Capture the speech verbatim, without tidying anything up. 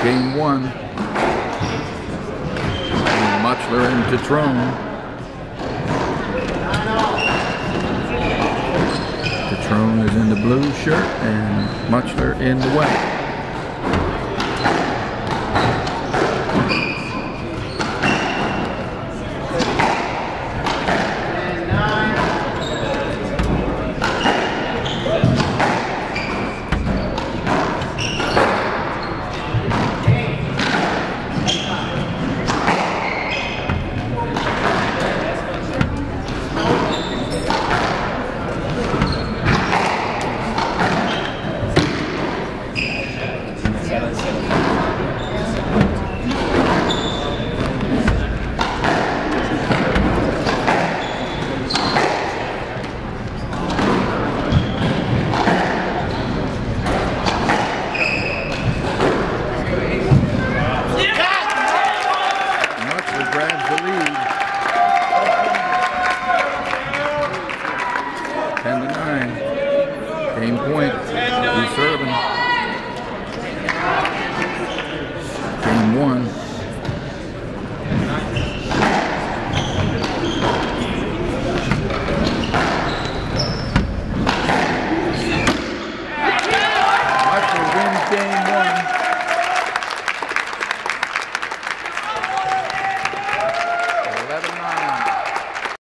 game one. Muchler into Trone. Trone is in the blue shirt and Muchler in the white. Grabs the lead. ten to nine. Game point. He's serving.